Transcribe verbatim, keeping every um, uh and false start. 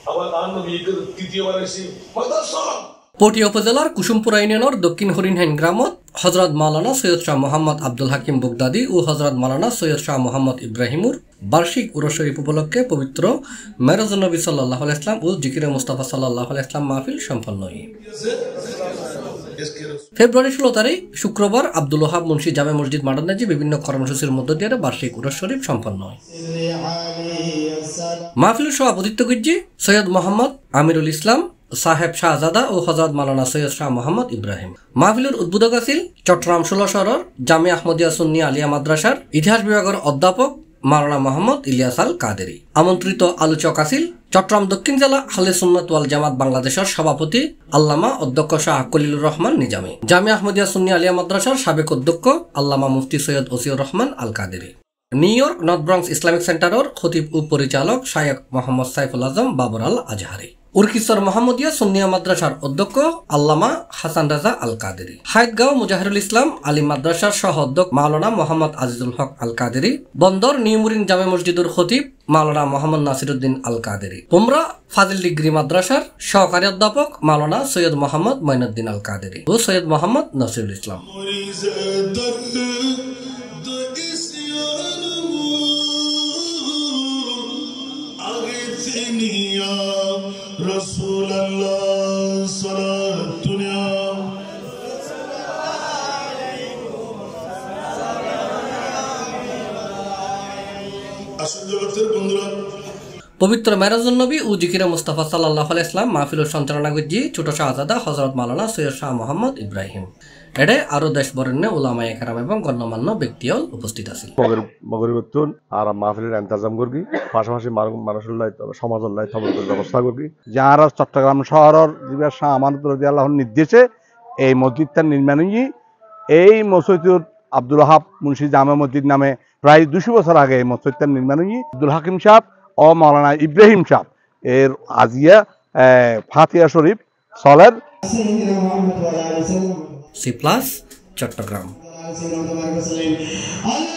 পটিয়া উপজেলার কুসুমপুরা ইউনিয়নের দক্ষিণ হরিণহাইন গ্রামত হজরত মাওলানা সৈয়দ শাহ মোহাম্মদ আব্দুল হাকিম বুগদাদি ও হজরত মাওলানা সৈয়দ শাহ মোহাম্মদ ইব্রাহিমুর বার্ষিক উরস শরীফ উপলক্ষে পবিত্র মেরাজুন নবী সাল্লাল্লাহু আলাইহি ওয়াসাল্লাম ও জিকিরে মুস্তাফা সাল্লাল্লাহু আলাইহি ওয়াসাল্লাম মাহফিল সম্পন্ন হয়। ফেব্রুয়ারি ষোলো তারিখ শুক্রবার আব্দুল ওহাব মুন্সি জামে মসজিদ মাডান্নাজি বিভিন্ন কর্মসূচির মধ্য দিয়ে বার্ষিক উরস শরীফ সম্পন্ন হয়। মাহফিলের সভাপতিত্ব করছি সৈয়দ মোহাম্মদ আমিরুল ইসলাম সাহেব শাহজাদা ও হজরত মাওলানা সৈয়দ শাহ মোহাম্মদ ইব্রাহিম। মাহফিলের উদ্বোধক আছিল চট্টগ্রাম ষোলো শহরের জামে আহমদিয়া সুন্নি আলিয়া মাদ্রাসার ইতিহাস বিভাগের অধ্যাপক মাওলানা মোহাম্মদ ইলিয়াস আল কাদেরি। আমন্ত্রিত আলোচক আছিল চট্টগ্রাম দক্ষিণ জেলা আহলে সুন্নাত ওয়াল জামাত বাংলাদেশের সভাপতি আল্লামা অধ্যক্ষ শাহ কলিলুর রহমান নিজামী, জামে আহমদিয়া সুন্নি আলিয়া মাদ্রাসার সাবেক অধ্যক্ষ আল্লামা মুফতি Syed Osiur Rahman Al Qaderi, New York North Bronx Islamic সেন্টারের খতিব ও পরিচালক শায়েখ মোহাম্মদ সাইফুল আজম বাবর আল আজহারি, উরকিসর মোহাম্মদিয়া সুন্নিয়া মাদ্রাসার অধ্যক্ষ আল্লামা হাসান রাজা আল কাদেরি, হায়দগাঁও মুজাহিরুল ইসলাম আলী মাদ্রাসার সহ অধ্যক্ষ মাওলানা মোহাম্মদ আজিজুল হক আল কাদেরি, বন্দর নিউমুরিন জামে মসজিদুর খতিব মাওলানা মোহাম্মদ নাসিরুদ্দিন আল কাদেরি, পুমরা ফাজিল ডিগ্রি মাদ্রাসার সহকারী অধ্যাপক মাওলানা সৈয়দ মোহাম্মদ মঈনুদ্দিন আল কাদেরি ও সৈয়দ মোহাম্মদ নসিরুল ইসলাম। পবিত্র মেরাজুন নবী ও জিকিরে মুস্তাফা সাল্লাল্লাহু আলাইহি ওয়াসাল্লাম মাহফিলের সঞ্চালনা করছি ছোট শাহজাদা হযরত মাওলানা সৈয়দ শাহ মোহাম্মদ ইব্রাহিম। এডে আরো দেশ বরেণ্য উলামায়ে কেরাম এবং গণ্যমান্য ব্যক্তিও উপস্থিত আছিল। মগরিবতুন আর মাহফিলের ইন্তজাম করবি, পাশাপাশি মানুষের লাই সমাজের লাই তবরুকের ব্যবস্থা করবি। যারা চট্টগ্রাম শহরের জিবা শাহ আমানত রাদিয়াল্লাহু নির্দেশে এই মসজিদটা নির্মাণ হই, এই মসজিদুর আব্দুল ওহাব মুন্সি জামে মসজিদ নামে প্রায় দুশো বছর আগে এই মসজিদটা নির্মাণ হই। আব্দুল হাকিম সাহেব ও মাওলানা ইব্রাহিম সাহেব এর আজিয়া ফাতিহা শরীফ সলের সি প্লাস চট্টগ্রাম।